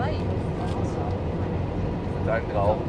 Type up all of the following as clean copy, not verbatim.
Dein Traum.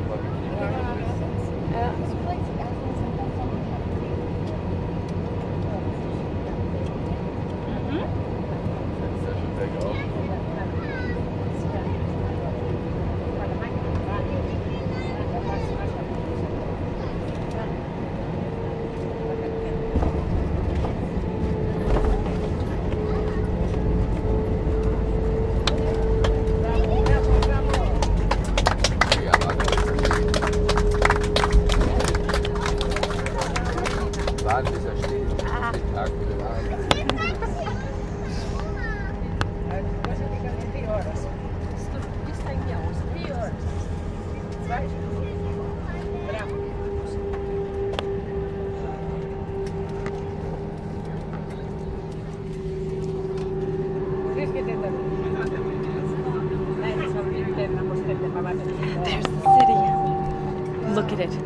There's the city. Look at it.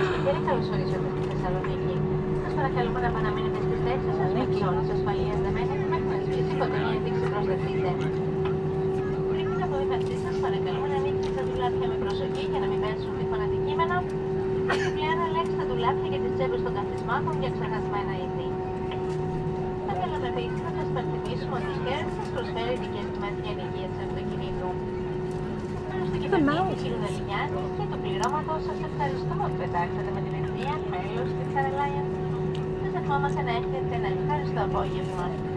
Παρακαλούμε να παραμείνετε στις θέσεις σας με τις όρες ασφαλείας δεμένες μέχρι να σβήσει η κοκκινή ένδειξη προσδεθείτε. Πριν την αποδειχαστή σας παρακαλούμε να ανοίξετε τα ντουλάπια με προσοχή για να μην πέσουν τυχόν αντικείμενα. Επιπλέον ελέγξτε τα ντουλάπια και τις τσέπες των καθισμάτων για ξεχασμένα είδη. Θα θέλαμε επίσης να σας υπενθυμίσουμε ότι η Care σας προσφέρει ειδικές τιμές για ενοικίαση αυτοκινήτου. Τέλος του κυβερνήτη κ. Δελιγιάννη και του πληρώματος σας ευχαριστούμε που πετάξατε με την ευθεία μέλος της Alliance. Μας να έχετε ένα ευχάριστο απόγευμα.